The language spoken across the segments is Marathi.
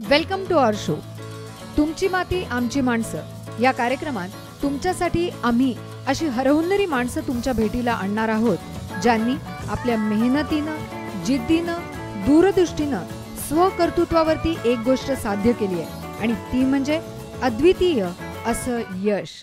Welcome to our show. तुमची माती आमची माणसं या कार्यक्रमात तुमच्यासाठी आम्ही अशी हरहुन्नरी माणसं तुमच्या भेटीला आणणार आहोत, ज्यांनी आपल्या मेहनतीनं, जिद्दीनं, दूरदृष्टीनं स्वकर्तृत्वावरती एक गोष्ट साध्य केली आहे आणि ती म्हणजे अद्वितीय असं यश.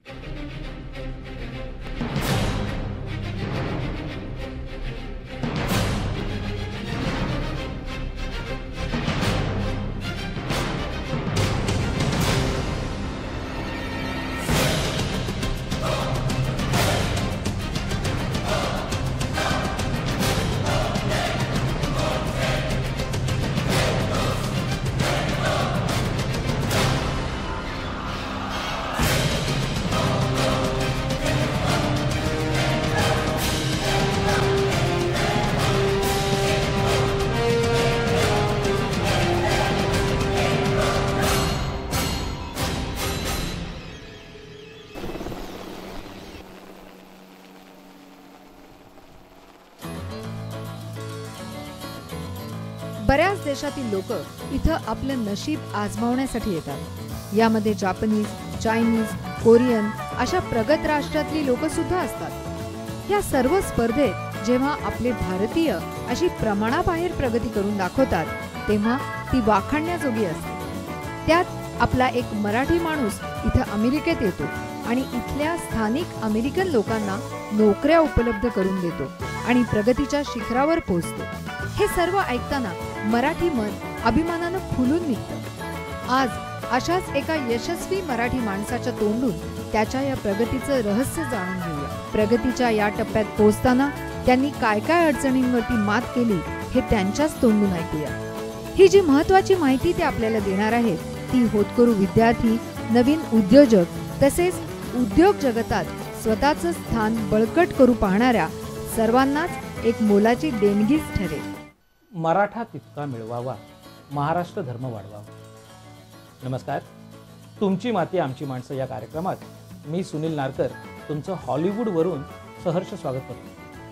बऱ्याच देशातील लोक इथं आपलं नशीब आजमावण्यासाठी येतात. यामध्ये जापनीज, चायनीज, कोरियन अशा प्रगत राष्ट्रातली लोक सुद्धा असतात. या सर्व स्पर्धेत जेव्हा आपले भारतीय अशी प्रमाणाबाहेर प्रगती करून दाखवतात, तेव्हा ती वाखाणण्याजोगी असते. त्यात आपला एक मराठी माणूस इथं अमेरिकेत येतो आणि इथल्या स्थानिक अमेरिकन लोकांना नोकऱ्या उपलब्ध करून देतो आणि प्रगतीच्या शिखरावर पोहोचतो. हे सर्व ऐकताना मराठी मन अभिमानानं फुलून निघतं. आज अशाच एका यशस्वी मराठी माणसाच्या तोंडून त्याच्या या प्रगतीचं रहस्य जाणून घेऊया. प्रगतीच्या या टप्प्यात पोहोचताना त्यांनी काय काय अडचणींवरती मात केली हे त्यांच्याच तोंडून ऐकूया. ही जी महत्वाची माहिती ते आपल्याला देणार आहेत, ती होतकरू विद्यार्थी, नवीन उद्योजक तसेच उद्योग जगतात स्वतःचं स्थान बळकट करू पाहणाऱ्या सर्वांनाच एक मोलाची देणगीच ठरेल. मराठा तितका मिळवावा, महाराष्ट्र धर्म वाढवावा. नमस्कार. तुमची माती आमची माणसं या कार्यक्रमात मी सुनील नारकर तुमचं हॉलिवूडवरून सहर्ष स्वागत करतो.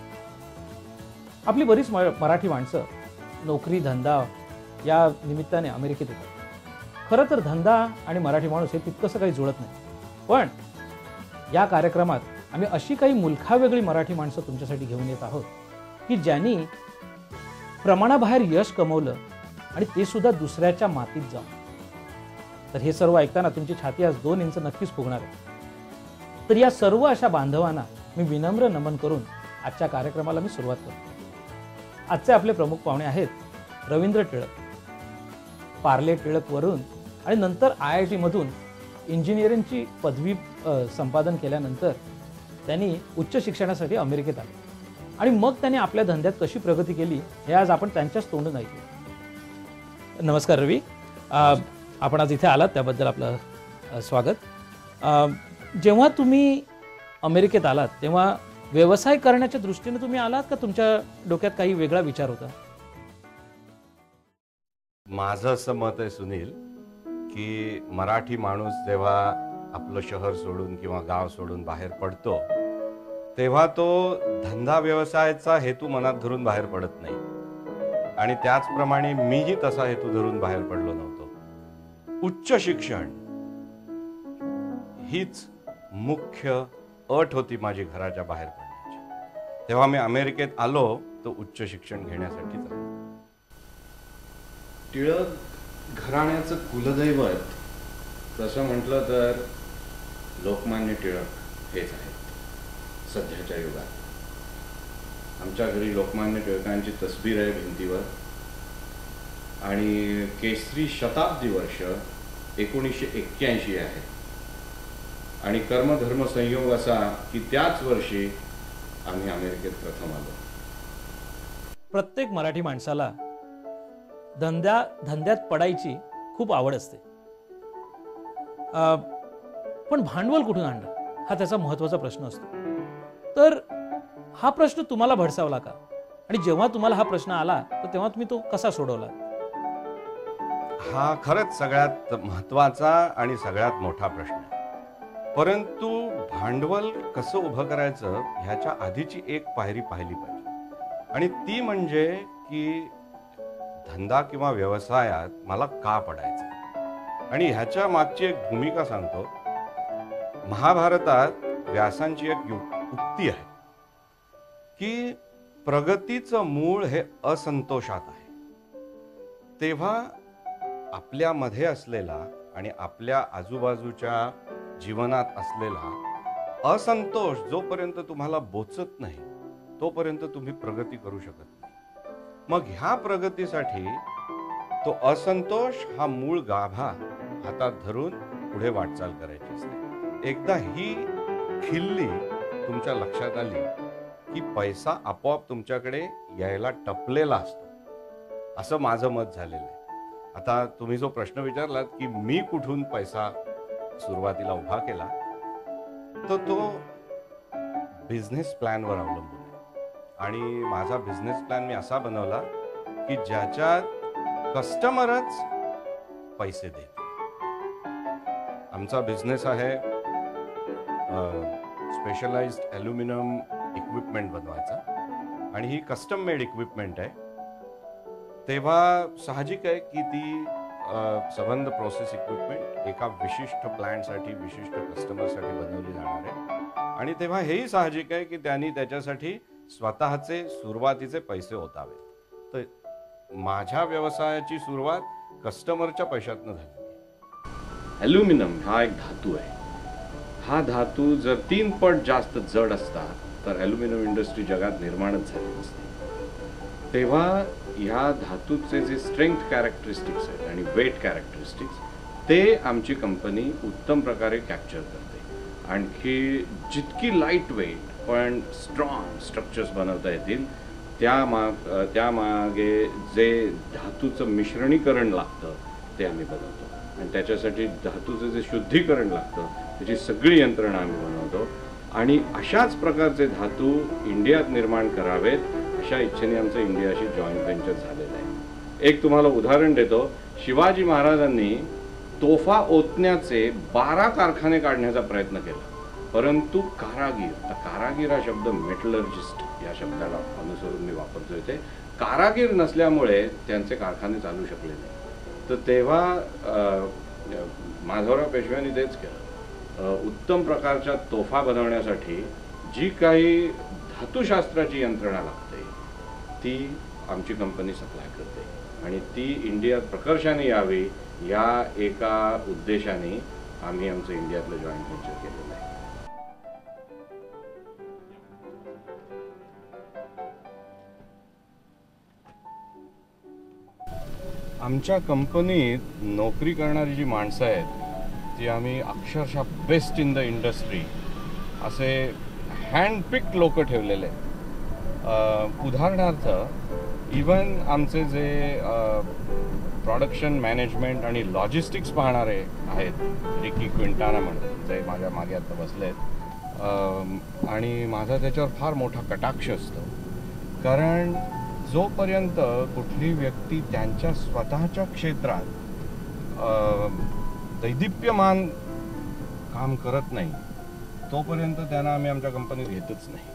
आपली बरीच मराठी माणसं नोकरी धंदा या निमित्ताने अमेरिकेत येतात. खरं तर धंदा आणि मराठी माणूस हे तितकंसं काही जुळत नाही. पण या कार्यक्रमात आम्ही अशी काही मुलखावेगळी मराठी माणसं तुमच्यासाठी घेऊन येत आहोत की ज्यांनी प्रमाणाबाहेर यश कमवलं आणि ते सुद्धा दुसऱ्याच्या मातीत जाऊन. तर हे सर्व ऐकताना तुमची छाती आज 2 इंच नक्कीच फुगणार आहे. तर या सर्व अशा बांधवांना मी विनम्र नमन करून आजच्या कार्यक्रमाला मी सुरुवात करतो. आजचे आपले प्रमुख पाहुणे आहेत रवींद्र टिळक. पार्ले टिळक वरून आणि नंतर IIT मधून इंजिनिअरिंगची पदवी संपादन केल्यानंतर त्यांनी उच्च शिक्षणासाठी अमेरिकेत आले आणि मग त्यांनी आपल्या धंद्यात कशी प्रगती केली हे आज आपण त्यांच्याच तोंडून ऐकू. नमस्कार रवी, आपण आज इथे आलात त्याबद्दल आपलं स्वागत. जेव्हा तुम्ही अमेरिकेत आलात तेव्हा व्यवसाय करण्याच्या दृष्टीने तुम्ही आलात का तुमच्या डोक्यात काही वेगळा विचार होता? माझं असं मत आहे सुनील की मराठी माणूस जेव्हा आपलं शहर सोडून किंवा गाव सोडून बाहेर पडतो तेव्हा तो धंदा व्यवसायाचा हेतू मनात धरून बाहेर पडत नाही. आणि त्याचप्रमाणे मीही तसा हेतू धरून बाहेर पडलो नव्हतो. उच्च शिक्षण हीच मुख्य अट होती माझी घराच्या बाहेर पडण्याची. तेव्हा मी अमेरिकेत आलो तो उच्च शिक्षण घेण्यासाठीच आलो. टिळक घराण्याचं कुलदैवत तसं म्हटलं तर लोकमान्य टिळक हेच आहेत सध्याच्या युगात. आमच्या घरी लोकमान्य टिळकांची तस्बीर आहे भिंतीवर आणि केसरी शताब्दी वर्ष 1981 आहे आणि कर्मधर्म संयोग असा की त्याच वर्षी आम्ही अमेरिकेत प्रथम आलो. प्रत्येक मराठी माणसाला धंद्यात पडायची खूप आवड असते. पण भांडवल कुठून आणणं हा त्याचा महत्त्वाचा प्रश्न असतो. तर हा प्रश्न तुम्हाला भडसावला का आणि जेव्हा तुम्हाला हा प्रश्न आला तर तेव्हा तुम्ही तो कसा सोडवला? हा खरंच सगळ्यात महत्त्वाचा आणि सगळ्यात मोठा प्रश्न आहे. परंतु भांडवल कसं उभं करायचं ह्याच्या आधीची एक पायरी पाहिली पाहिजे आणि ती म्हणजे की धंदा किंवा व्यवसायात मला का पडायचं, आणि ह्याच्या मागची एक भूमिका सांगतो. महाभारतात व्यासांची एक उक्ती आहे की प्रगतीचं मूळ हे असंतोषात आहे. तेव्हा आपल्यामध्ये असलेला आणि आपल्या आजूबाजूच्या जीवनात असलेला असंतोष जोपर्यंत तुम्हाला बोचत नाही तोपर्यंत तुम्ही प्रगती करू शकत नाही. मग ह्या प्रगतीसाठी तो असंतोष हा मूळ गाभा हातात धरून पुढे वाटचाल करायची असते. एकदा ही खिल्ली तुमच्या लक्षात आली की पैसा आपोआप तुमच्याकडे यायला टपलेला असतो, असं माझं मत झालेलं आहे. आता तुम्ही जो प्रश्न विचारलात की मी कुठून पैसा सुरुवातीला उभा केला, तर तो बिझनेस प्लॅनवर अवलंबून आहे. आणि माझा बिझनेस प्लॅन मी असा बनवला की ज्याच्यात कस्टमरच पैसे देते. आमचा बिझनेस आहे स्पेशलाइज्ड ॲल्युमिनियम इक्विपमेंट बनवायचा, आणि ही कस्टम मेड इक्विपमेंट आहे. तेव्हा साहजिक आहे की ती संबंध प्रोसेस इक्विपमेंट एका विशिष्ट प्लॅनसाठी विशिष्ट कस्टमरसाठी बनवली जाणार आहे. आणि तेव्हा हेही साहजिक आहे की त्यांनी त्याच्यासाठी स्वतःचे सुरुवातीचे पैसे ओतावे. तर माझ्या व्यवसायाची सुरुवात कस्टमरच्या पैशातनं झाली. ॲल्युमिनियम हा एक धातू आहे. हा धातू जर 3 पट जास्त जड असता तर ॲल्युमिनियम इंडस्ट्री जगात निर्माणच झाली नसते. तेव्हा ह्या धातूचे जे स्ट्रेंथ कॅरेक्टरिस्टिक्स आहेत आणि वेट कॅरेक्टरिस्टिक्स ते आमची कंपनी उत्तम प्रकारे कॅप्चर करते. आणखी जितकी लाईट वेट पण स्ट्रॉंग स्ट्रक्चर्स बनवता येतील त्यामागे जे धातूचं मिश्रणीकरण लागतं ते आम्ही बनवतो. आणि त्याच्यासाठी धातूचं जे शुद्धीकरण लागतं त्याची सगळी यंत्रणा आम्ही बनवतो. आणि अशाच प्रकारचे धातू इंडियात निर्माण करावेत अशा इच्छेने आमचं इंडियाशी जॉईंट व्हेंचर झालेलं आहे. एक तुम्हाला उदाहरण देतो. शिवाजी महाराजांनी तोफा ओतण्याचे 12 कारखाने काढण्याचा प्रयत्न केला, परंतु कारागीर हा शब्द मेटलर्जिस्ट या शब्दाला अनुसरून मी वापरतोय. ते कारागीर नसल्यामुळे त्यांचे कारखाने चालू शकले नाही. तर तेव्हा माधवराव पेशव्यांनी तेच केलं. उत्तम प्रकारच्या तोफा बनवण्यासाठी जी काही धातुशास्त्राची यंत्रणा लागते ती आमची कंपनी सप्लाय करते, आणि ती इंडियात प्रकर्षाने यावी या एका उद्देशाने आम्ही आमचं इंडियातलं जॉईंट व्हेंचर केलेलं आहे. आमच्या कंपनीत नोकरी करणारी जी माणसं आहेत ती आम्ही अक्षरशः बेस्ट इन द इंडस्ट्री असे हँडपिक्ड लोक ठेवलेले आहेत. उदाहरणार्थ इवन आमचे जे प्रोडक्शन मॅनेजमेंट आणि लॉजिस्टिक्स पाहणारे आहेत, रिकी क्विंटाना म्हणून, जे माझ्या मागे आता बसले आहेत. आणि माझा त्याच्यावर फार मोठा कटाक्ष असतो, कारण जोपर्यंत कुठली व्यक्ती त्यांच्या स्वतःच्या क्षेत्रात दैदिप्यमान काम करत नाही तोपर्यंत त्यांना आम्ही आमच्या कंपनीत घेतच नाही.